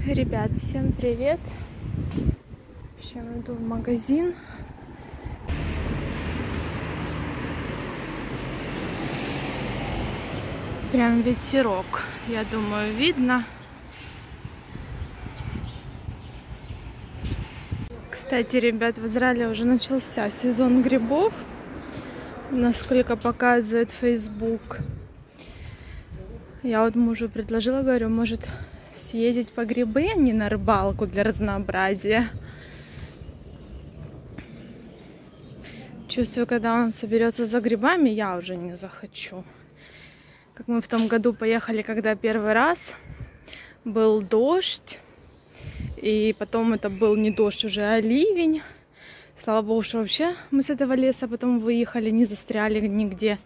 Ребят, всем привет! В общем, иду в магазин. Прям ветерок, я думаю, видно. Кстати, ребят, в Израиле уже начался сезон грибов, насколько показывает Facebook. Я вот мужу предложила, говорю, может съездить по грибы, а не на рыбалку для разнообразия. Чувствую, когда он соберется за грибами, я уже не захочу. Как мы в том году поехали, когда первый раз был дождь, и потом это был не дождь уже, а ливень. Слава богу, что вообще мы с этого леса потом выехали, не застряли нигде.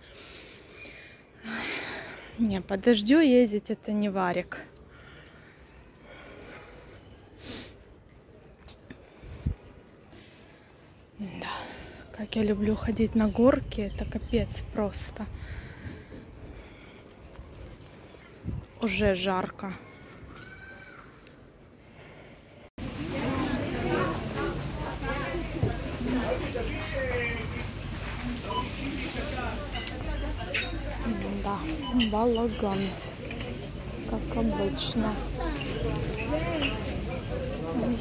Не, по дождю ездить это не варик. Да, как я люблю ходить на горки, это капец просто. Уже жарко. Да, балаган, как обычно. Ой.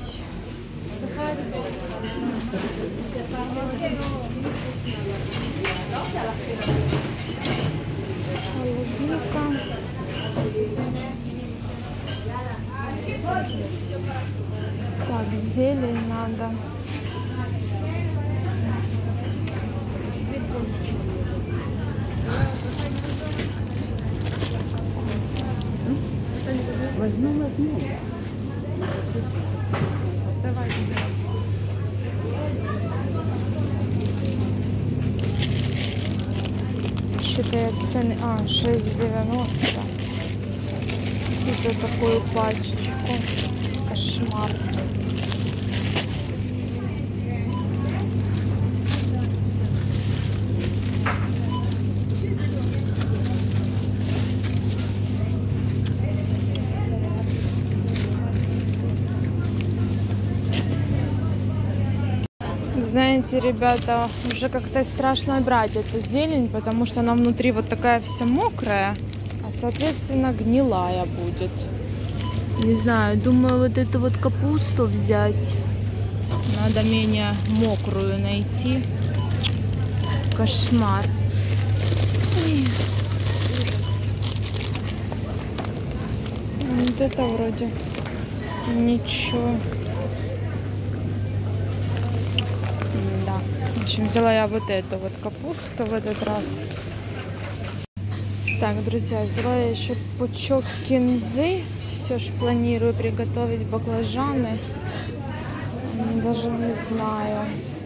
Голубика. Так, зелень надо. Возьму. Давай. Считает цены. 6,90. И за такую пачечку. Кошмар. Знаете, ребята, уже как-то страшно брать эту зелень, потому что она внутри вот такая вся мокрая, а соответственно гнилая будет. Не знаю, думаю, вот эту вот капусту взять. Надо менее мокрую найти. Кошмар. Ой, ужас. Вот это вроде ничего. В общем, взяла я вот эту вот капусту в этот раз. Так, друзья, взяла я еще пучок кинзы. Все ж планирую приготовить баклажаны. Даже не знаю.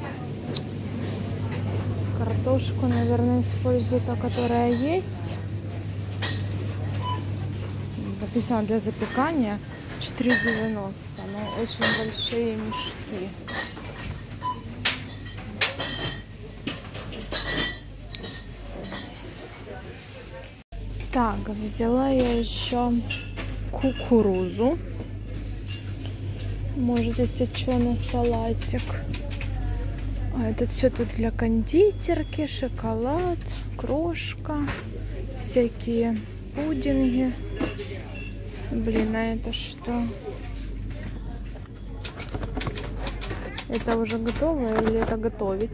Картошку, наверное, использую та, которая есть. Написано для запекания 4,90. Но очень большие мешки. Так, взяла я еще кукурузу. Может, если что, на салатик. А это все тут для кондитерки, шоколад, крошка, всякие пудинги. Блин, а это что? Это уже готово или это готовить?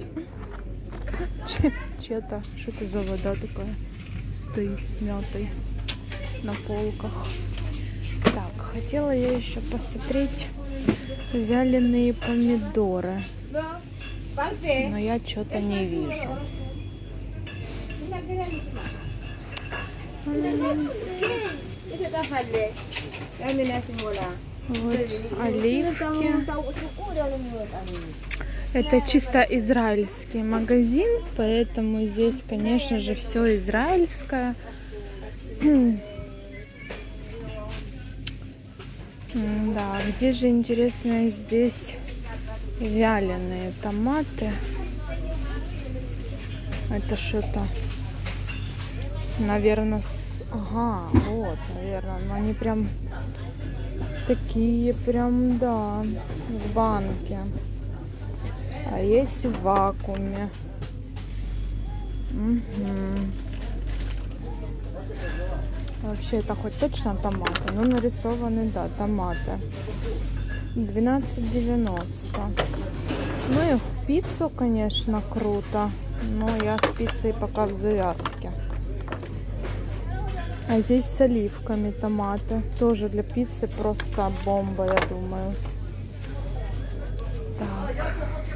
Что-то, что это за вода такая? Стоит смятой на полках. Так, хотела я еще посмотреть вяленые помидоры, но я что-то не вижу. Вот оливки. Это чисто израильский магазин, поэтому здесь, конечно же, все израильское. Да, где же, интересно, здесь вяленые томаты? Это что-то, наверное, ага, вот, наверное, но они прям такие прям, да, в банке. А есть в вакууме. Угу. Вообще это хоть точно томаты? Ну, нарисованы, да, томаты. 12,90. Ну и в пиццу, конечно, круто. Но я с пиццей пока в завязке. А здесь с оливками томаты. Тоже для пиццы просто бомба, я думаю. Так.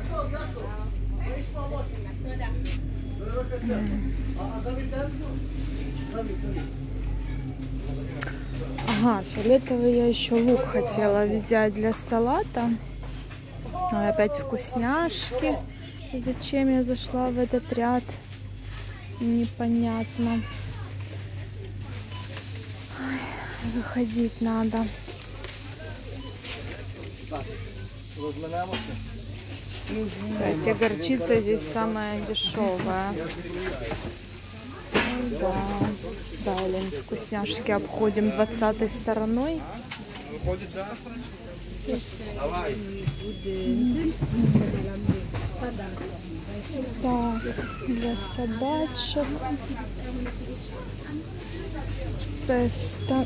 Ага, фиолетовый я еще лук хотела взять для салата. Ой, опять вкусняшки. Зачем я зашла в этот ряд? Непонятно. Ой, выходить надо. Кстати, горчица здесь самая дешевая. Да, далее вкусняшки обходим 20-й стороной. Так, для собачек. Песто.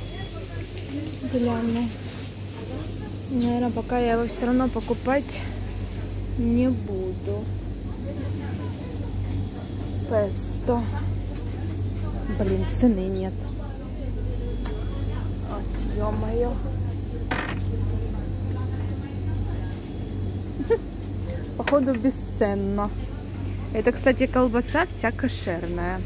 Гляну. Наверное, пока я его все равно покупать не буду. Песто. Блин, цены нет. Вот, ё-моё. Походу бесценно. Это, кстати, колбаса вся кошерная.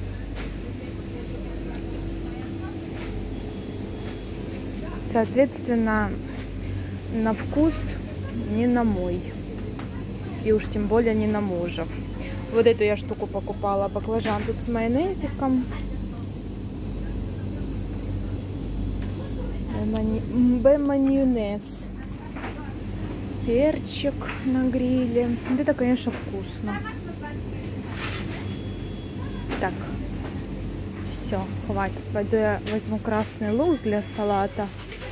Соответственно, на вкус не на мой. И уж тем более не на мужа. Вот эту я штуку покупала. Баклажан тут с майонезиком. Б-майонез. Перчик на гриле. Вот это, конечно, вкусно. Так. Все, хватит. Пойду я возьму красный лук для салата.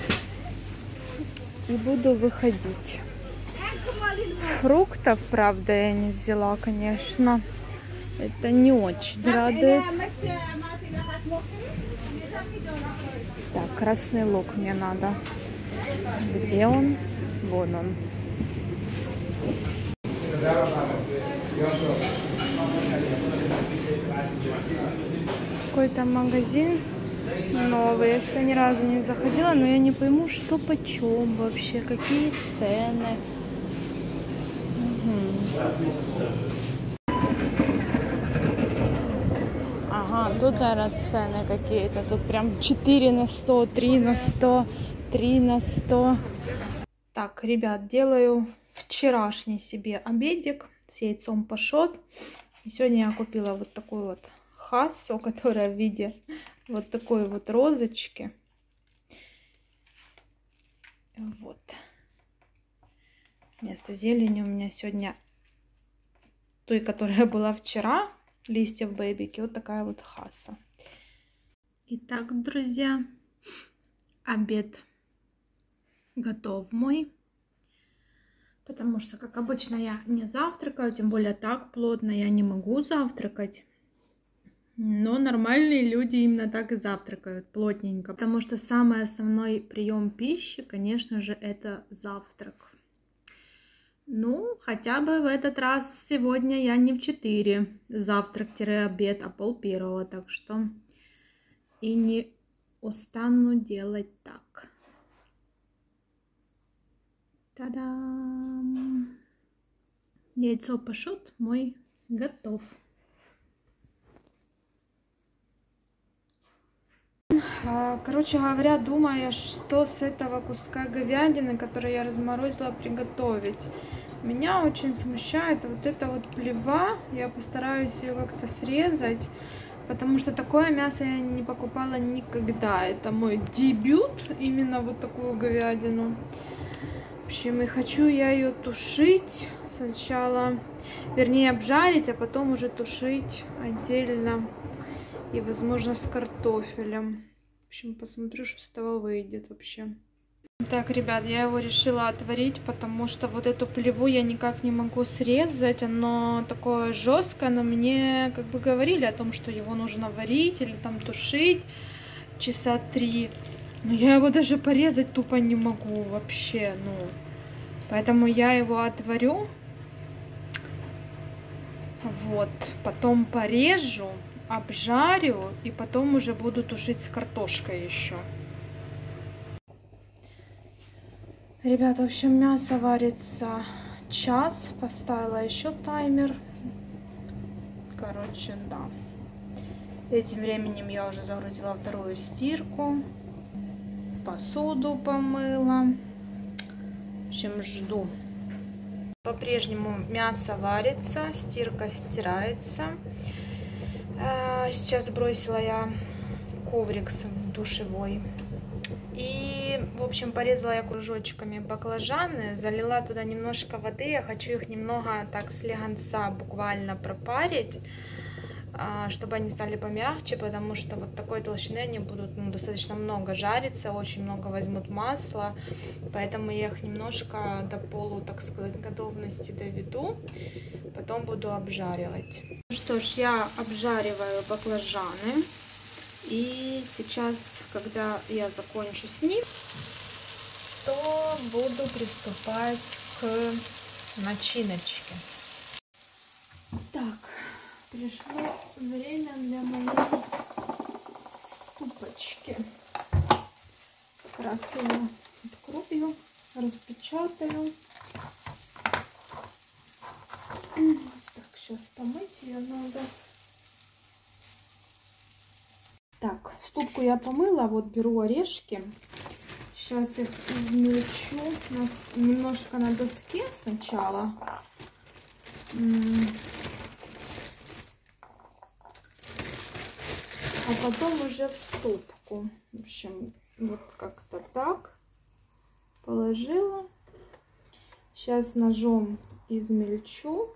И буду выходить. Фруктов, правда, я не взяла, конечно. Это не очень радует. Так, красный лук мне надо. Где он? Вон он. Какой-то магазин новый. Я сюда ни разу не заходила, но я не пойму, что почем вообще, какие цены. Ага, тут, наверное, цены какие-то. Тут прям 4 на 100, 3 на 100, 3 на 100. Так, ребят, делаю вчерашний себе обедик с яйцом пашот. И сегодня я купила вот такую вот хассу, которая в виде вот такой вот розочки. Вот. Вместо зелени у меня сегодня той, которая была вчера, листьев бэбики, вот такая вот хасса. Итак, друзья, обед готов мой. Потому что, как обычно, я не завтракаю, тем более так плотно я не могу завтракать. Но нормальные люди именно так и завтракают, плотненько. Потому что самый основной прием пищи, конечно же, это завтрак. Ну, хотя бы в этот раз сегодня я не в 4 завтрак-обед, а пол-1, так что и не устану делать так. Та-дам! Яйцо пашот мой готов. Короче говоря, думаю, что с этого куска говядины, который я разморозила, приготовить. Меня очень смущает вот эта вот плева. Я постараюсь ее как-то срезать, потому что такое мясо я не покупала никогда. Это мой дебют, именно вот такую говядину. В общем, и хочу я ее тушить сначала, вернее обжарить, а потом уже тушить отдельно и, возможно, с картофелем. В общем, посмотрю, что с этого выйдет вообще. Так, ребят, я его решила отварить, потому что вот эту плеву я никак не могу срезать. Оно такое жесткое, но мне как бы говорили о том, что его нужно варить или там тушить часа 3. Но я его даже порезать тупо не могу вообще, ну. Поэтому я его отварю. Вот, потом порежу, обжарю и потом уже буду тушить с картошкой еще. Ребята, в общем, мясо варится час. Поставила еще таймер. Короче, да. Этим временем я уже загрузила вторую стирку. Посуду помыла. В общем, жду. По-прежнему мясо варится, стирка стирается. Сейчас бросила я коврик в душевой. И, в общем, порезала я кружочками баклажаны, залила туда немножко воды. Я хочу их немного так слегонца буквально пропарить, чтобы они стали помягче, потому что вот такой толщины они будут достаточно много жариться, очень много возьмут масла. Поэтому я их немножко до полу, так сказать, готовности доведу. Потом буду обжаривать. Ну что ж, я обжариваю баклажаны. И сейчас, когда я закончу с ним, то буду приступать к начиночке. Так, пришло время для моей ступочки. Как раз ее открою, распечатаю. Так, сейчас помыть ее надо. Так, ступку я помыла, вот беру орешки. Сейчас их измельчу немножко на доске сначала. А потом уже в ступку. В общем, вот как-то так положила. Сейчас ножом измельчу.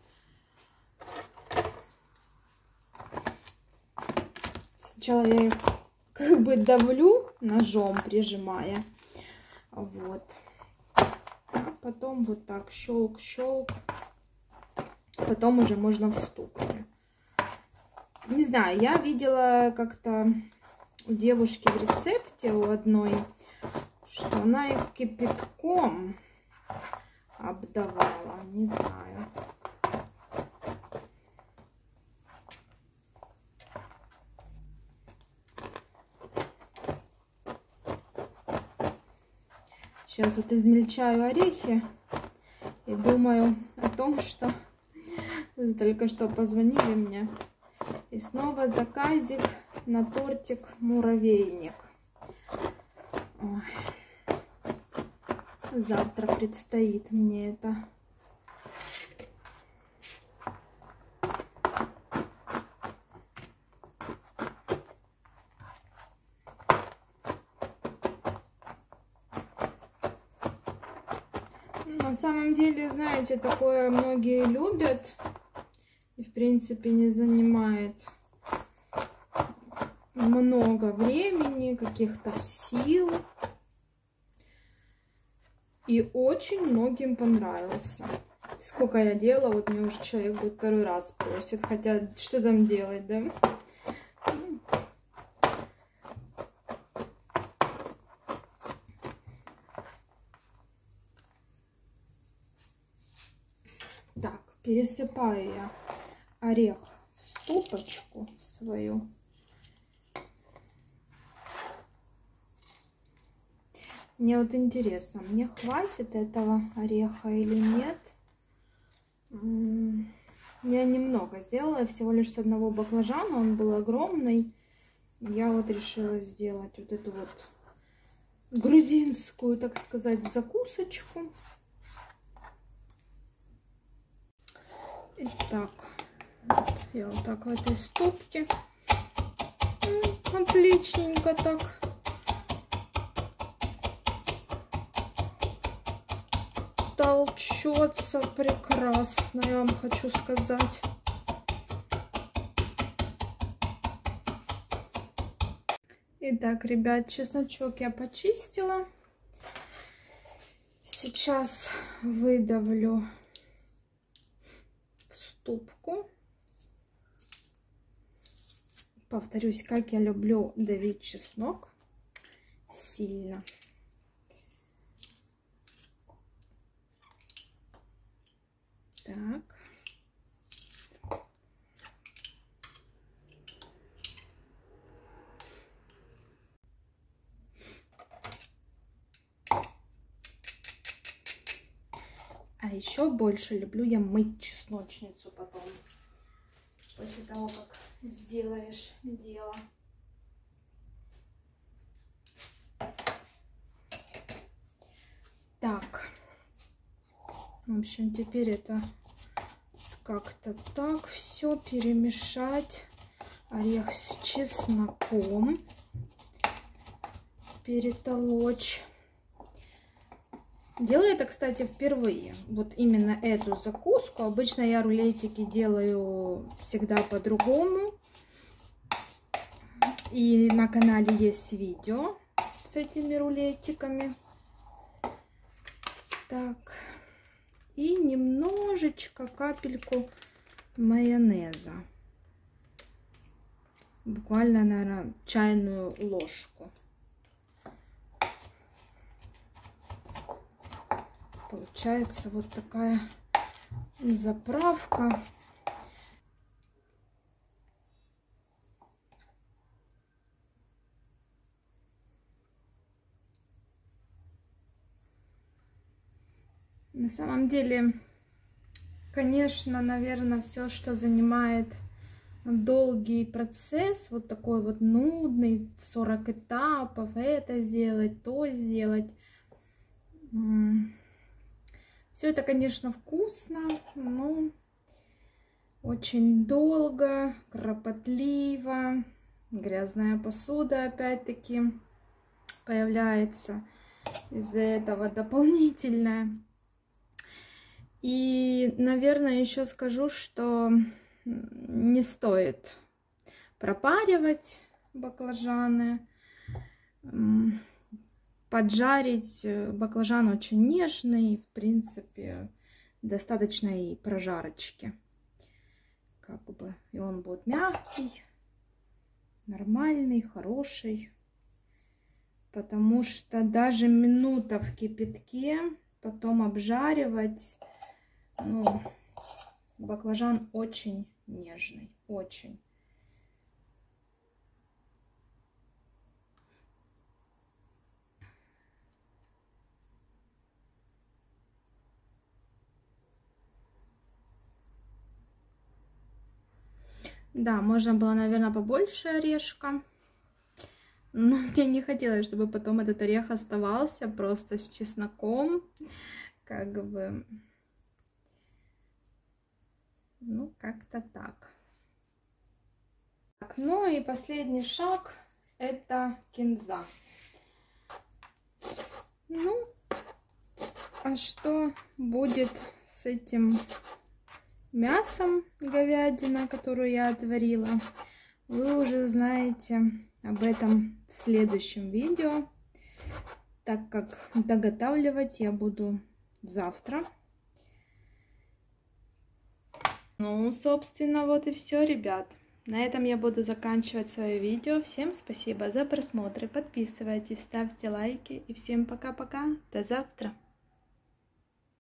Сначала я их как бы давлю ножом, прижимая. Вот. А потом вот так щелк-щелк. Потом уже можно в ступке. Не знаю, я видела как-то у девушки в рецепте, у одной, что она их кипятком обдавала. Не знаю. Сейчас вот измельчаю орехи и думаю о том, что только что позвонили мне. И снова заказик на тортик муравейник. Ой. Завтра предстоит мне это. На самом деле, знаете, такое многие любят и, в принципе, не занимает много времени, каких-то сил. И очень многим понравился. Сколько я делала, вот мне уже человек будет второй раз просит. Хотя, что там делать, да? Так, пересыпаю я орех в ступочку свою. Мне вот интересно, мне хватит этого ореха или нет? Я немного сделала, всего лишь с одного баклажана, он был огромный. Я вот решила сделать вот эту вот грузинскую, так сказать, закусочку. Итак, вот я вот так в этой ступке. Отличненько так. Толчется прекрасно, я вам хочу сказать. Итак, ребят, чесночок я почистила. Сейчас выдавлю в ступку. Повторюсь, как я люблю давить чеснок сильно. Так. А еще больше люблю я мыть чесночницу потом, после того, как сделаешь дело. Так, в общем, теперь это как-то так все перемешать. Орех с чесноком перетолочь. Делаю это, кстати, впервые. Вот именно эту закуску. Обычно я рулетики делаю всегда по-другому. И на канале есть видео с этими рулетиками. Так. И немножечко, капельку майонеза. Буквально, наверное, чайную ложку. Получается вот такая заправка. На самом деле, конечно, наверное, все, что занимает долгий процесс, вот такой вот нудный, 40 этапов, это сделать, то сделать. Все это, конечно, вкусно, но очень долго, кропотливо. Грязная посуда опять-таки появляется из-за этого дополнительная. И, наверное, еще скажу, что не стоит пропаривать баклажаны. Поджарить баклажан очень нежный, в принципе, достаточно и прожарочки. Как бы, и он будет мягкий, нормальный, хороший. Потому что даже минута в кипятке, потом обжаривать, ну, баклажан очень нежный, очень. Да, можно было, наверное, побольше орешка. Но мне не хотелось, чтобы потом этот орех оставался просто с чесноком. Как бы... Ну, как-то так. Ну и последний шаг — это кинза. Ну, а что будет с этим мясом говядина, которую я отварила, вы уже знаете об этом в следующем видео, так как доготавливать я буду завтра. Ну, собственно, вот и все, ребят. На этом я буду заканчивать свое видео. Всем спасибо за просмотр, подписывайтесь, ставьте лайки и всем пока-пока, до завтра.